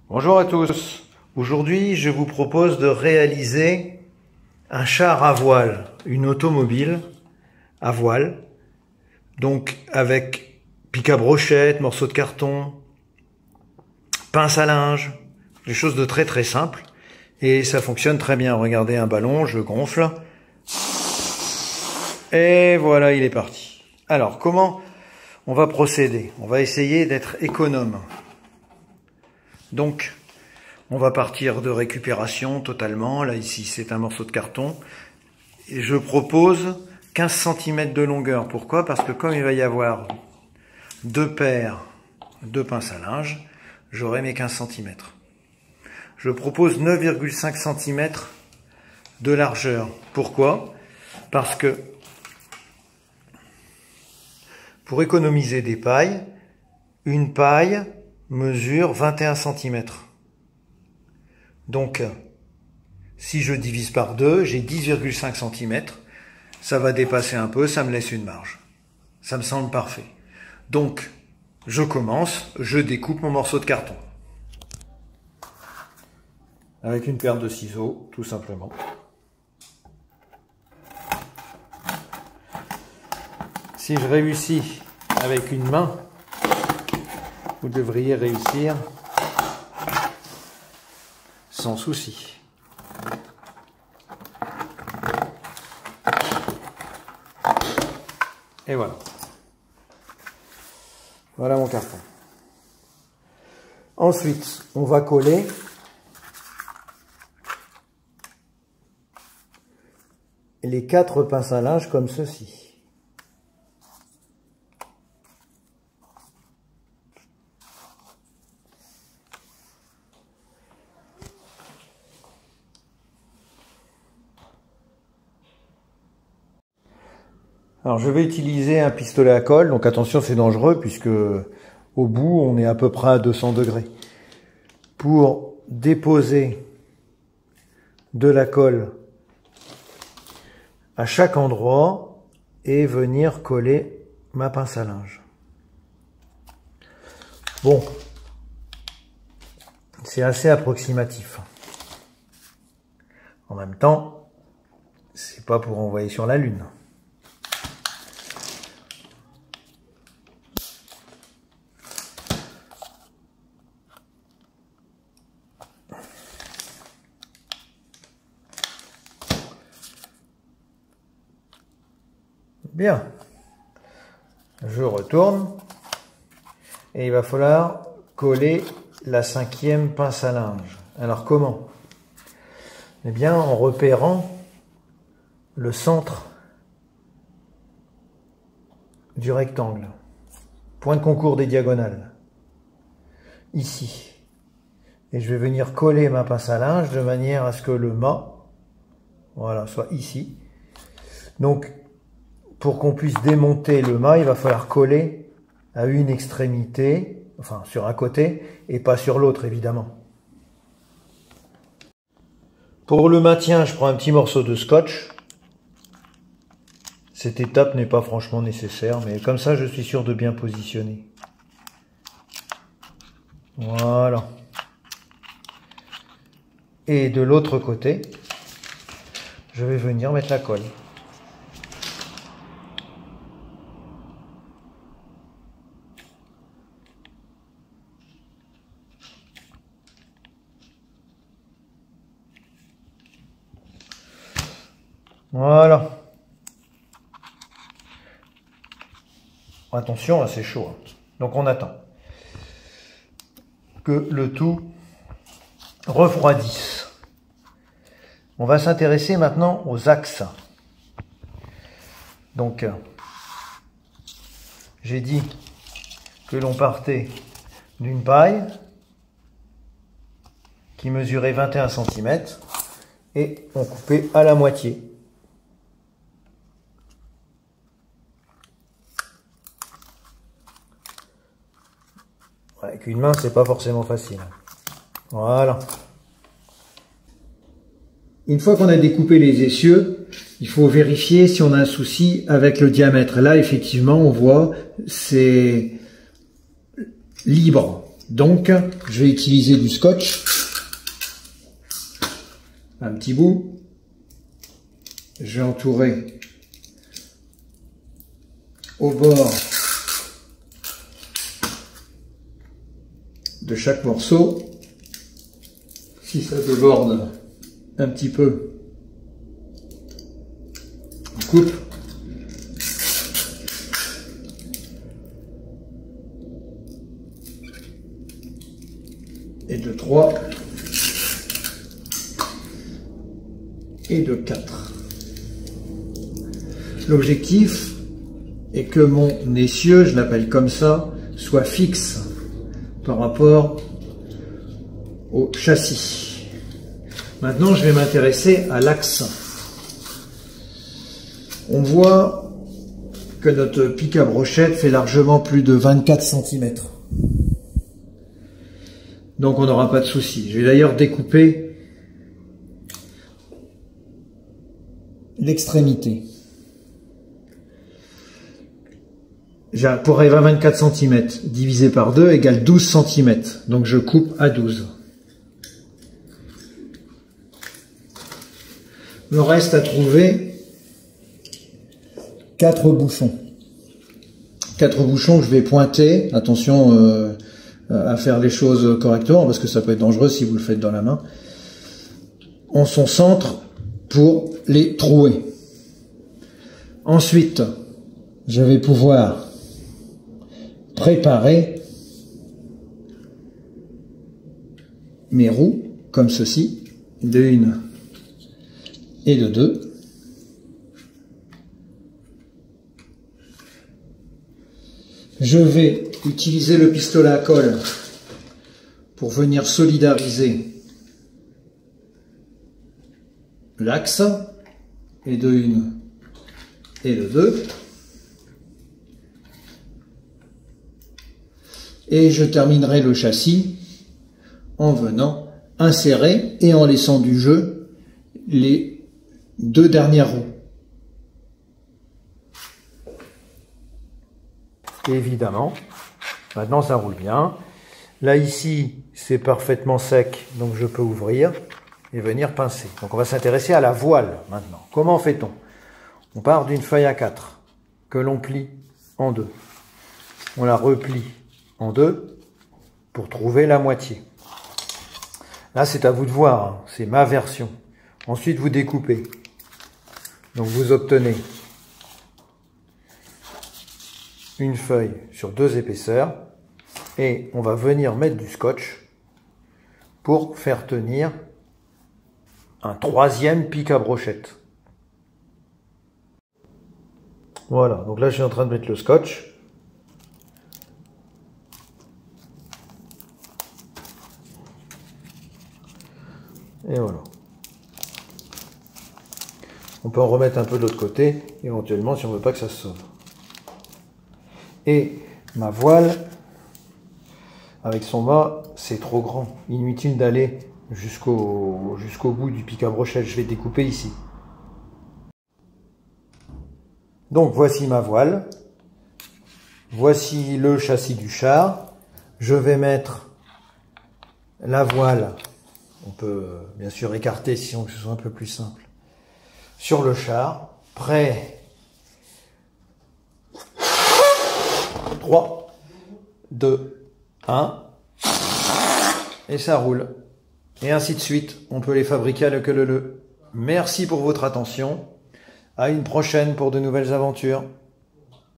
Bonjour à tous. Aujourd'hui, je vous propose de réaliser un char à voile, une automobile à voile, donc avec pic à brochette, morceaux de carton, pince à linge, des choses de très très simples. Et ça fonctionne très bien. Regardez un ballon, je gonfle. Et voilà, il est parti. Alors, comment on va procéder? On va essayer d'être économe. Donc, on va partir de récupération totalement. Là, ici, c'est un morceau de carton. Et je propose 15 cm de longueur. Pourquoi? Parce que comme il va y avoir deux paires de pinces à linge, j'aurai mes 15 cm. Je propose 9,5 cm de largeur. Pourquoi? Parce que pour économiser des pailles, une paille mesure 21 cm. Donc, si je divise par 2, j'ai 10,5 cm. Ça va dépasser un peu, ça me laisse une marge. Ça me semble parfait. Donc, je commence, je découpe mon morceau de carton. Avec une paire de ciseaux, tout simplement. Si je réussis avec une main, vous devriez réussir sans souci. Et voilà. Voilà mon carton. Ensuite, on va coller les 4 pinces à linge comme ceci. Alors je vais utiliser un pistolet à colle, donc attention, c'est dangereux puisque au bout on est à peu près à 200 degrés. Pour déposer de la colle à chaque endroit et venir coller ma pince à linge. Bon, c'est assez approximatif. En même temps, c'est pas pour envoyer sur la lune. Bien, je retourne et il va falloir coller la 5e pince à linge. Alors comment? Eh bien en repérant le centre du rectangle, point de concours des diagonales, ici. Et je vais venir coller ma pince à linge de manière à ce que le mât, voilà, soit ici. Donc, pour qu'on puisse démonter le mât, il va falloir coller à une extrémité, enfin sur un côté, et pas sur l'autre évidemment. Pour le maintien, je prends un petit morceau de scotch. Cette étape n'est pas franchement nécessaire, mais comme ça je suis sûr de bien positionner. Voilà. Et de l'autre côté, je vais venir mettre la colle. Voilà. Attention, c'est chaud. Donc on attend que le tout refroidisse. On va s'intéresser maintenant aux axes. Donc, j'ai dit que l'on partait d'une paille qui mesurait 21 cm et on coupait à la moitié. Avec une main, c'est pas forcément facile. Voilà. Une fois qu'on a découpé les essieux, il faut vérifier si on a un souci avec le diamètre. Là, effectivement, on voit, c'est libre. Donc, je vais utiliser du scotch, un petit bout. Je vais entourer au bord de chaque morceau. Si ça déborde un petit peu, on coupe. Et de 3 et de 4. L'objectif est que mon essieu, je l'appelle comme ça, soit fixe par rapport au châssis. Maintenant, je vais m'intéresser à l'axe. On voit que notre pic à brochette fait largement plus de 24 cm. Donc on n'aura pas de souci. Je vais d'ailleurs découper l'extrémité. Pour arriver à 24 cm, divisé par 2 égale 12 cm. Donc je coupe à 12. Il me reste à trouver 4 bouchons. 4 bouchons que je vais pointer. Attention à faire les choses correctement, parce que ça peut être dangereux si vous le faites dans la main. En son centre pour les trouer. Ensuite, je vais pouvoir préparer mes roues comme ceci, de 1 et de 2. Je vais utiliser le pistolet à colle pour venir solidariser l'axe, et de 1 et de 2. Et je terminerai le châssis en venant insérer et en laissant du jeu les 2 dernières roues. Évidemment, maintenant ça roule bien. Là ici, c'est parfaitement sec, donc je peux ouvrir et venir pincer. Donc on va s'intéresser à la voile maintenant. Comment fait-on? On part d'une feuille A4 que l'on plie en 2. On la replie en 2 pour trouver la moitié. Là, c'est à vous de voir, hein. C'est ma version. Ensuite, vous découpez. Donc vous obtenez une feuille sur 2 épaisseurs et on va venir mettre du scotch pour faire tenir un 3e pic à brochette. Voilà, donc là je suis en train de mettre le scotch. Et voilà. On peut en remettre un peu de l'autre côté, éventuellement si on ne veut pas que ça se sauve. Et ma voile, avec son mât, c'est trop grand. Inutile d'aller jusqu'au bout du pic à brochette. Je vais découper ici. Donc voici ma voile. Voici le châssis du char. Je vais mettre la voile. On peut bien sûr écarter si on veut que ce soit un peu plus simple. Sur le char. Prêt. 3, 2, 1, et ça roule. Et ainsi de suite, on peut les fabriquer à la queue leu leu. Merci pour votre attention. À une prochaine pour de nouvelles aventures.